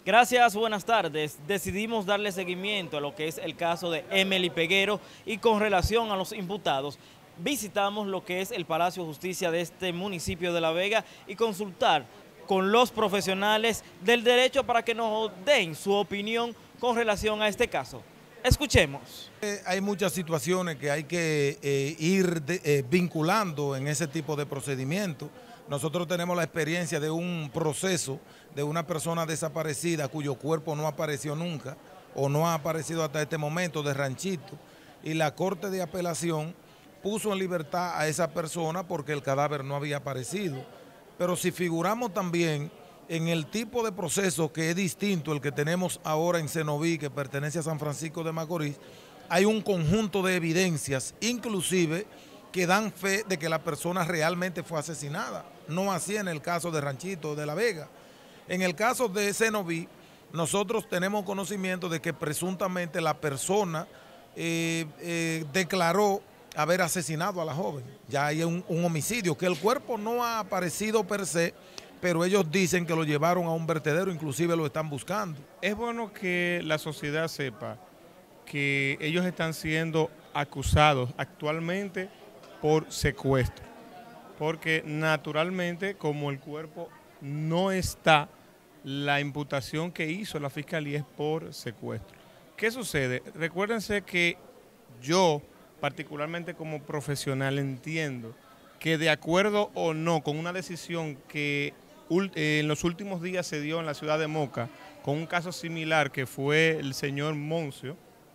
Gracias, buenas tardes. Decidimos darle seguimiento a lo que es el caso de Emely Peguero y con relación a los imputados, visitamos lo que es el Palacio de Justicia de este municipio de La Vega y consultar con los profesionales del derecho para que nos den su opinión con relación a este caso. Escuchemos. Hay muchas situaciones que hay que ir vinculando en ese tipo de procedimientos. Nosotros tenemos la experiencia de un proceso de una persona desaparecida cuyo cuerpo no apareció nunca o no ha aparecido hasta este momento, de Ranchito, y la Corte de Apelación puso en libertad a esa persona porque el cadáver no había aparecido. Pero si figuramos también en el tipo de proceso que es distinto el que tenemos ahora en Cenoví, que pertenece a San Francisco de Macorís, hay un conjunto de evidencias, inclusive, que dan fe de que la persona realmente fue asesinada. No así en el caso de Ranchito de La Vega. En el caso de Cenoví, nosotros tenemos conocimiento de que presuntamente la persona declaró haber asesinado a la joven. Ya hay un homicidio, que el cuerpo no ha aparecido per se, pero ellos dicen que lo llevaron a un vertedero, inclusive lo están buscando. Es bueno que la sociedad sepa que ellos están siendo acusados actualmente por secuestro, porque naturalmente como el cuerpo no está, la imputación que hizo la fiscalía es por secuestro. ¿Qué sucede? Recuérdense que yo, particularmente como profesional, entiendo que de acuerdo o no con una decisión que en los últimos días se dio en la ciudad de Moca, con un caso similar que fue el señor Moncio,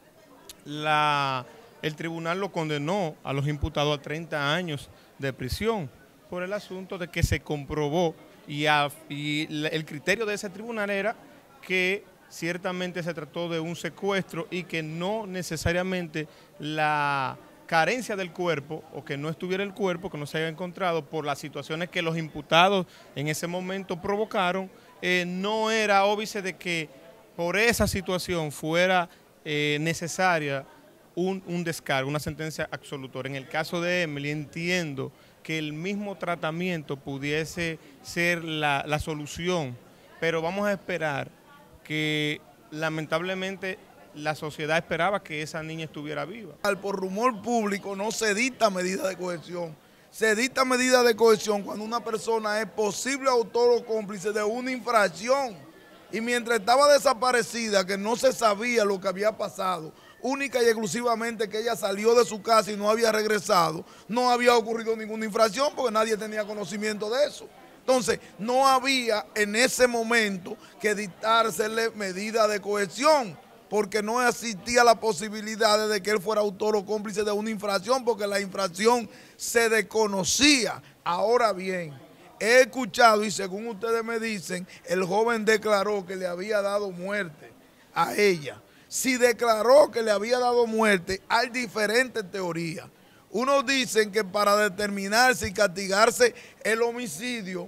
el tribunal lo condenó a los imputados a 30 años de prisión por el asunto de que se comprobó y el criterio de ese tribunal era que ciertamente se trató de un secuestro y que no necesariamente la carencia del cuerpo o que no estuviera el cuerpo, que no se haya encontrado por las situaciones que los imputados en ese momento provocaron, no era óbice de que por esa situación fuera necesaria un descargo, una sentencia absolutoria. En el caso de Emely entiendo que el mismo tratamiento pudiese ser la solución, pero vamos a esperar que lamentablemente la sociedad esperaba que esa niña estuviera viva. Por rumor público no se dicta medida de coerción. Se dicta medida de coerción cuando una persona es posible autor o cómplice de una infracción y mientras estaba desaparecida, que no se sabía lo que había pasado, única y exclusivamente que ella salió de su casa y no había regresado, no había ocurrido ninguna infracción porque nadie tenía conocimiento de eso. Entonces, no había en ese momento que dictársele medida de coerción, porque no existía la posibilidad de que él fuera autor o cómplice de una infracción, porque la infracción se desconocía. Ahora bien, he escuchado y según ustedes me dicen, el joven declaró que le había dado muerte a ella. Si declaró que le había dado muerte, hay diferentes teorías. Unos dicen que para determinarse y castigarse el homicidio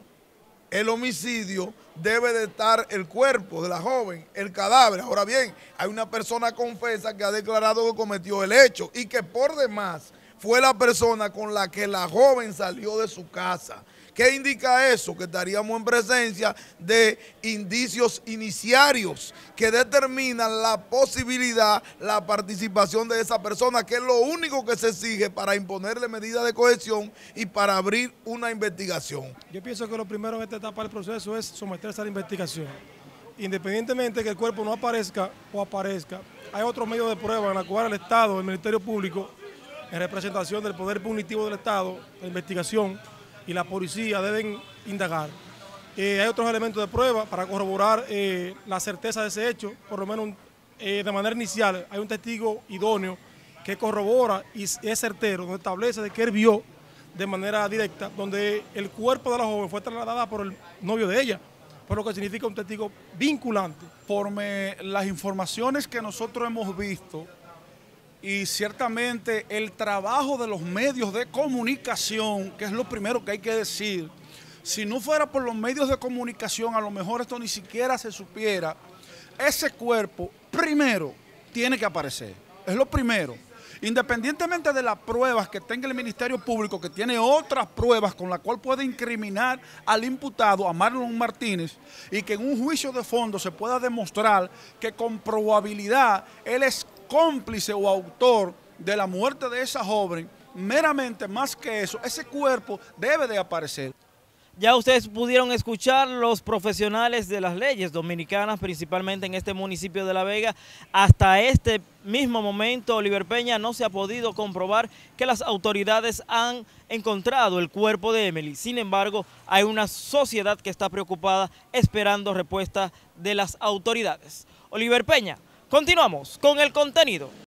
debe de estar el cuerpo de la joven, el cadáver. Ahora bien, hay una persona confesa que ha declarado que cometió el hecho y que por demás fue la persona con la que la joven salió de su casa. ¿Qué indica eso? Que estaríamos en presencia de indicios iniciarios que determinan la posibilidad, la participación de esa persona, que es lo único que se exige para imponerle medidas de coerción y para abrir una investigación. Yo pienso que lo primero en esta etapa del proceso es someterse a la investigación. Independientemente de que el cuerpo no aparezca o aparezca, hay otros medios de prueba en la cual el Estado, el Ministerio Público, en representación del Poder Punitivo del Estado, la investigación y la policía deben indagar. Hay otros elementos de prueba para corroborar la certeza de ese hecho, por lo menos de manera inicial. Hay un testigo idóneo que corrobora y es certero, donde establece de que él vio de manera directa, donde el cuerpo de la joven fue trasladada por el novio de ella, por lo que significa un testigo vinculante. Conforme las informaciones que nosotros hemos visto, y ciertamente el trabajo de los medios de comunicación, que es lo primero que hay que decir, si no fuera por los medios de comunicación, a lo mejor esto ni siquiera se supiera. Ese cuerpo primero tiene que aparecer, es lo primero. Independientemente de las pruebas que tenga el Ministerio Público, que tiene otras pruebas con las cuales puede incriminar al imputado, a Marlon Martínez, y que en un juicio de fondo se pueda demostrar que con probabilidad él es cómplice o autor de la muerte de esa joven, meramente más que eso, ese cuerpo debe de aparecer. Ya ustedes pudieron escuchar los profesionales de las leyes dominicanas, principalmente en este municipio de La Vega. Hasta este mismo momento, Oliver Peña, no se ha podido comprobar que las autoridades han encontrado el cuerpo de Emily. Sin embargo, hay una sociedad que está preocupada esperando respuesta de las autoridades. Oliver Peña, continuamos con el contenido.